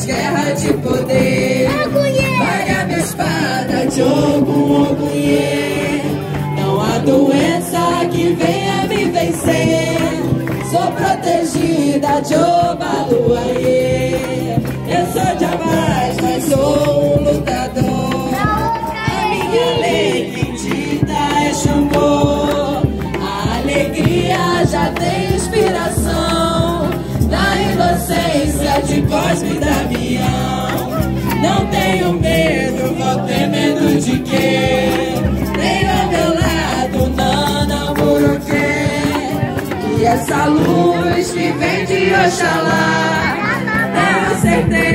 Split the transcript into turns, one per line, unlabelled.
faz guerra de poder. Vai a minha espada de Ogum, Ogunhê. Não há doença que venha me vencer. Sou protegida de Obaluayê. Eu sou de Abás, mas sou um lutador. A minha lei bendita é Xangô. A alegria já tem inspiração da inocência de Cosme e Damião. Não tenho medo, vou ter medo de quê? Tenho ao meu lado Nana Muruquê. E essa luz que vem de Oxalá, eu acertei